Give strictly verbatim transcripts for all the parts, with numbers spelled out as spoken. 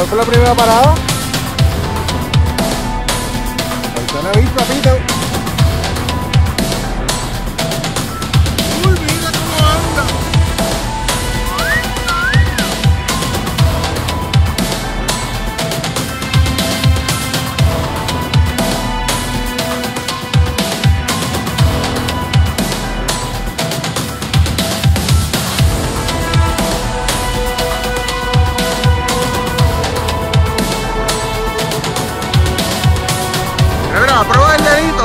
fue la primera parada? Paisana Beach, papito. Uy, mira cómo anda. Mira, prueba el dedito.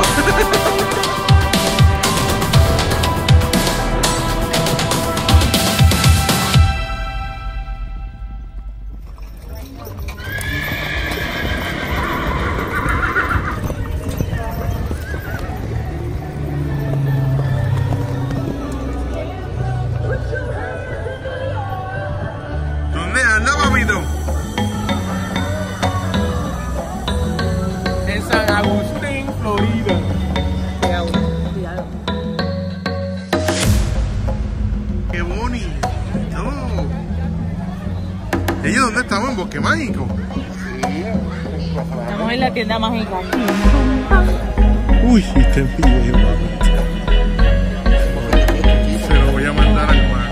¿Dónde anda, papito? En San Agustín, Florida. Cuidado, cuidado. ¡Qué bonito! ¿Ellos dónde estamos? ¿En Bosque Mágico? Estamos en la tienda mágica. Uy, este envío, se lo voy a mandar al mar.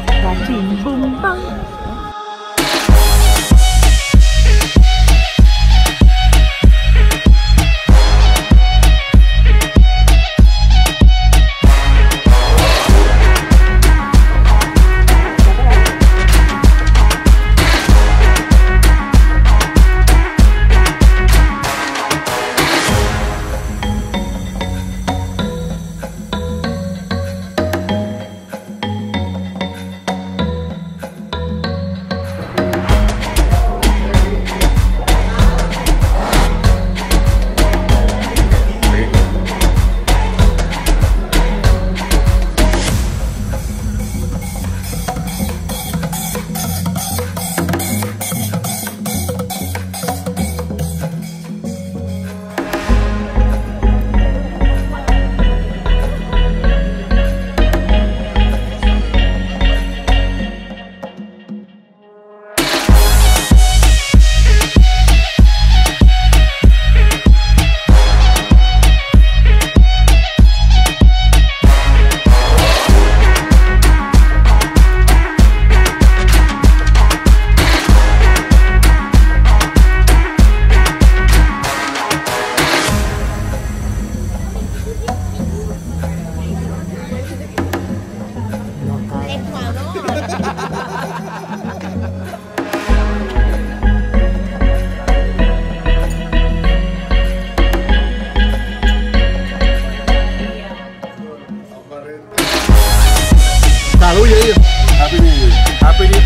Salud, Yayo. Happy New Year. Happy New Year.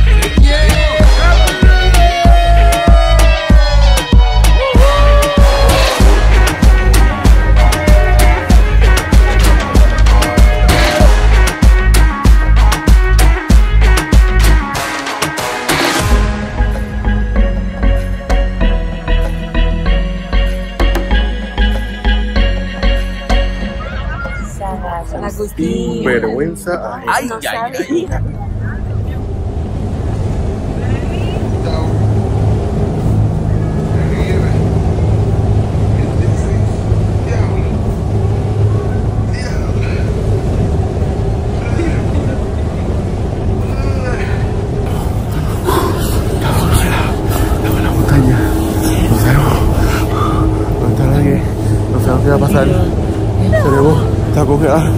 Agustín. Vergüenza ajena. Ay, no ay, ay. ¿Qué va a pasar? Tenemos esta congelada.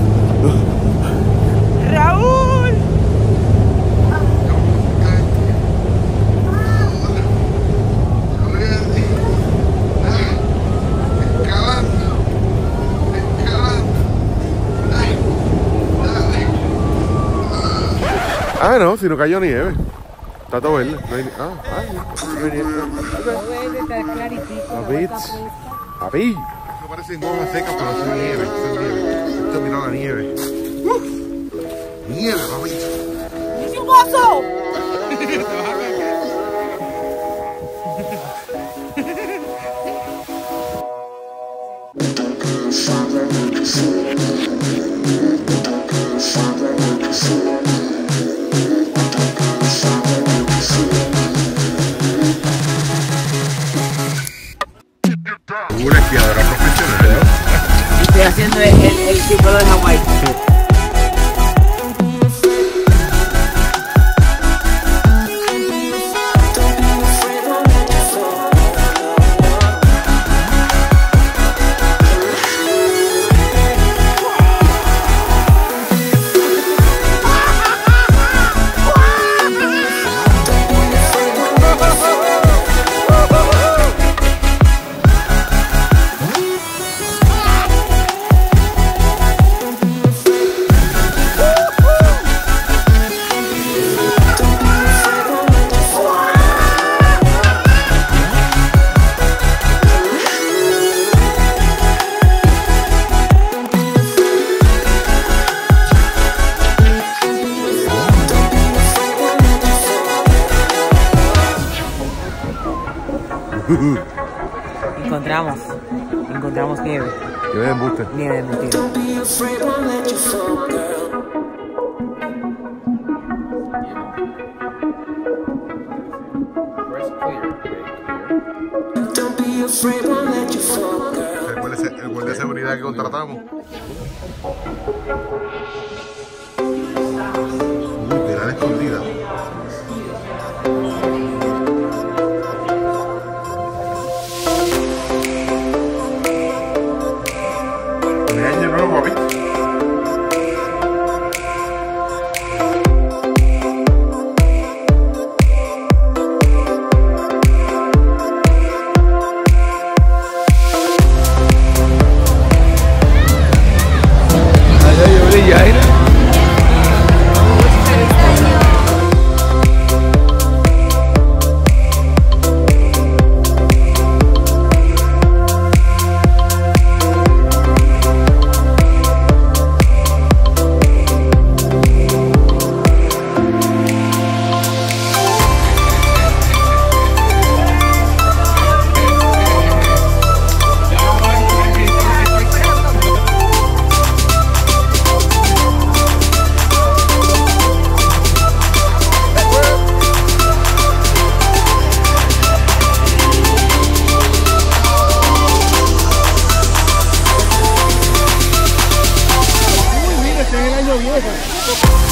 ¡Raúl! Ah, no, si no cayó nieve. Está todo verde. No hay, ah, ay, no hay nieve. Okay. Papi. Parece goma seca, pero es nieve, es nieve. Esto mira la nieve. ¡Uf! Nieve, papi. ¡Es un gozo! Una esquiadora profesional. Y estoy haciendo el, el, el símbolo de Hawái. Encontramos, encontramos nieve. Nieve de embuste. Nieve de mentira. El guardia, el guardia de seguridad que contratamos. Uy, mirada escondida. Papi. Vieja.